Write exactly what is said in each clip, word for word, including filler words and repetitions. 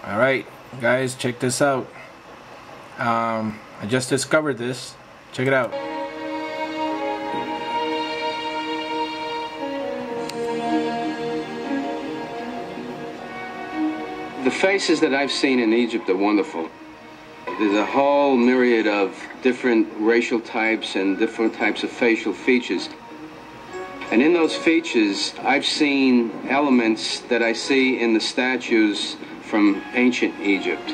Alright, guys, check this out. Um, I just discovered this. Check it out. The faces that I've seen in Egypt are wonderful. There's a whole myriad of different racial types and different types of facial features. And in those features, I've seen elements that I see in the statues from ancient Egypt.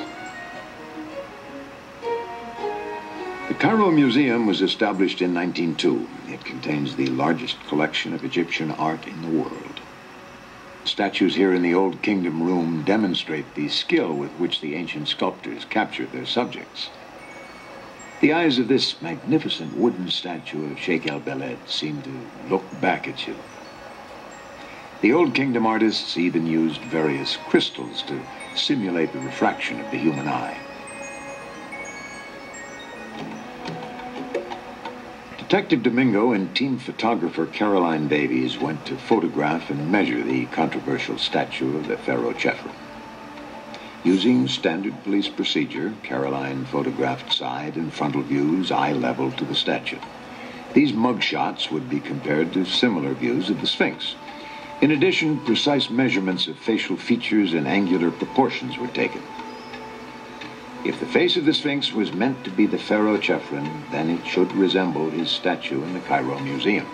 The Cairo Museum was established in nineteen oh two. It contains the largest collection of Egyptian art in the world. Statues here in the Old Kingdom Room demonstrate the skill with which the ancient sculptors captured their subjects. The eyes of this magnificent wooden statue of Sheikh el-Beled seem to look back at you. The Old Kingdom artists even used various crystals to simulate the refraction of the human eye. Detective Domingo and team photographer Caroline Davies went to photograph and measure the controversial statue of the Pharaoh Chephren. Using standard police procedure, Caroline photographed side and frontal views eye level to the statue. These mug shots would be compared to similar views of the Sphinx. In addition, precise measurements of facial features and angular proportions were taken. If the face of the Sphinx was meant to be the Pharaoh Chephren, then it should resemble his statue in the Cairo Museum.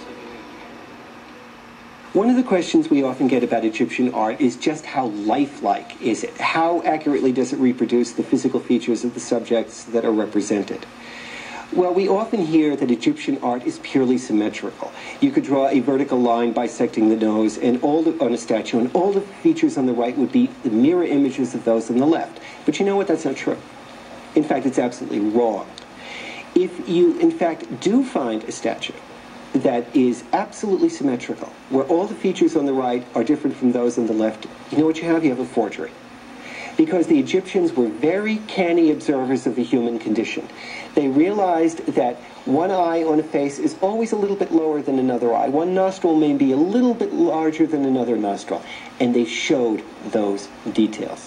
One of the questions we often get about Egyptian art is just how lifelike is it? How accurately does it reproduce the physical features of the subjects that are represented? Well, we often hear that Egyptian art is purely symmetrical. You could draw a vertical line bisecting the nose and all the, on a statue, and all the features on the right would be the mirror images of those on the left. But you know what? That's not true. In fact, it's absolutely wrong. If you, in fact, do find a statue that is absolutely symmetrical, where all the features on the right are different from those on the left, you know what you have? You have a forgery. Because the Egyptians were very canny observers of the human condition. They realized that one eye on a face is always a little bit lower than another eye. One nostril may be a little bit larger than another nostril. And they showed those details.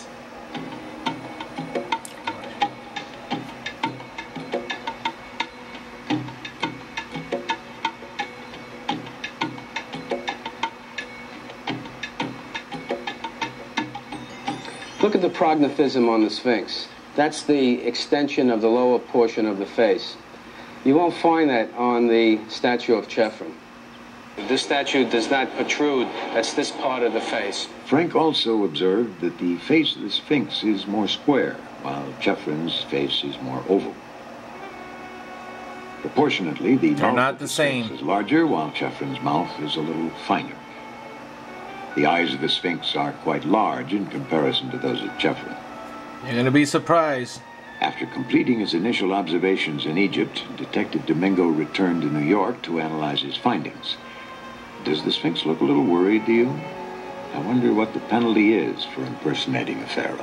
Look at the prognathism on the Sphinx. That's the extension of the lower portion of the face. You won't find that on the statue of Chephren. This statue does not protrude. That's this part of the face. Frank also observed that the face of the Sphinx is more square, while Chepren's face is more oval. Proportionately, the They're mouth not of the the Sphinx same. is larger, while Chepren's mouth is a little finer. The eyes of the Sphinx are quite large in comparison to those of Chephren. You're going to be surprised. After completing his initial observations in Egypt, Detective Domingo returned to New York to analyze his findings. Does the Sphinx look a little worried to you? I wonder what the penalty is for impersonating a pharaoh.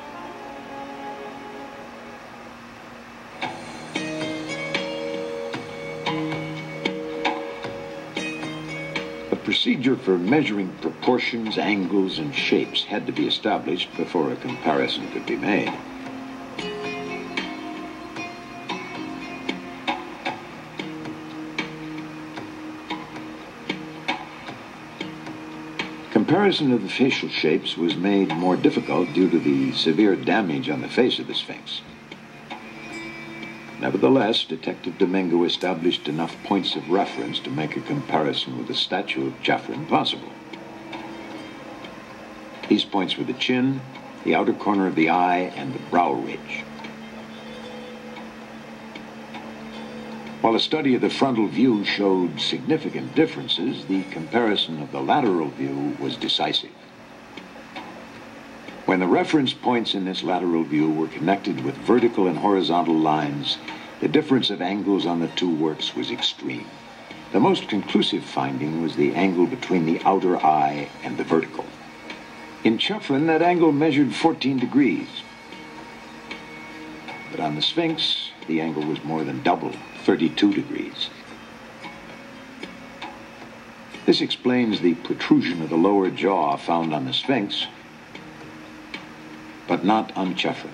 A procedure for measuring proportions, angles, and shapes had to be established before a comparison could be made. Comparison of the facial shapes was made more difficult due to the severe damage on the face of the Sphinx. Nevertheless, Detective Domingo established enough points of reference to make a comparison with the statue of Chephren possible. These points were the chin, the outer corner of the eye, and the brow ridge. While a study of the frontal view showed significant differences, the comparison of the lateral view was decisive. When the reference points in this lateral view were connected with vertical and horizontal lines, the difference of angles on the two works was extreme. The most conclusive finding was the angle between the outer eye and the vertical. In Chephren, that angle measured fourteen degrees. But on the Sphinx, the angle was more than double, thirty-two degrees. This explains the protrusion of the lower jaw found on the Sphinx, but not on Chephren.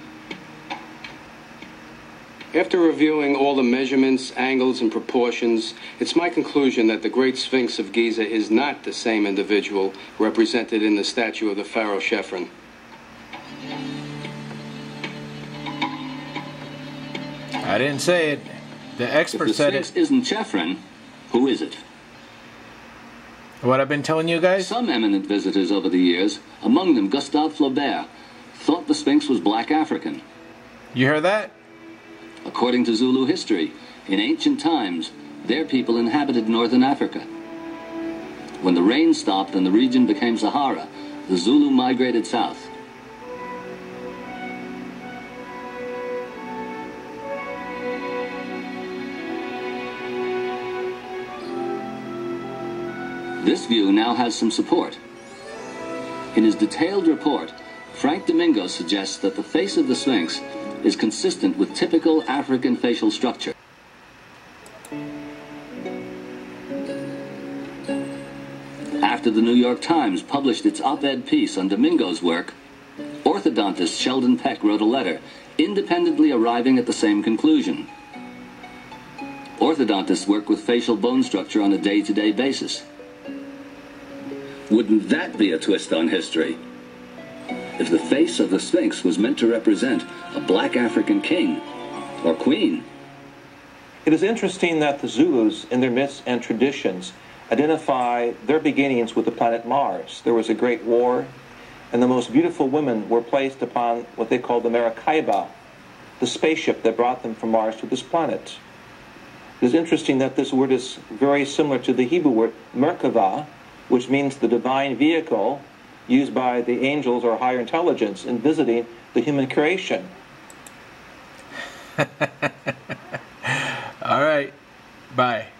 After reviewing all the measurements, angles, and proportions, it's my conclusion that the Great Sphinx of Giza is not the same individual represented in the statue of the Pharaoh Chephren. I didn't say it. The expert If the said Sphinx it. isn't Chephren, who is it? What I've been telling you guys? Some eminent visitors over the years, among them Gustave Flaubert, thought the Sphinx was black African. You heard that? According to Zulu history, in ancient times, their people inhabited northern Africa. When the rain stopped and the region became Sahara, the Zulu migrated south. This view now has some support. In his detailed report, Frank Domingo suggests that the face of the Sphinx is consistent with typical African facial structure. After the New York Times published its op-ed piece on Domingo's work, orthodontist Sheldon Peck wrote a letter, independently arriving at the same conclusion. Orthodontists work with facial bone structure on a day-to-day basis. Wouldn't that be a twist on history? If the face of the Sphinx was meant to represent a black African king or queen. It is interesting that the Zulus, in their myths and traditions, identify their beginnings with the planet Mars. There was a great war, and the most beautiful women were placed upon what they called the Maracaibo, the spaceship that brought them from Mars to this planet. It is interesting that this word is very similar to the Hebrew word Merkava, which means the divine vehicle used by the angels or higher intelligence in visiting the human creation. All right. Bye.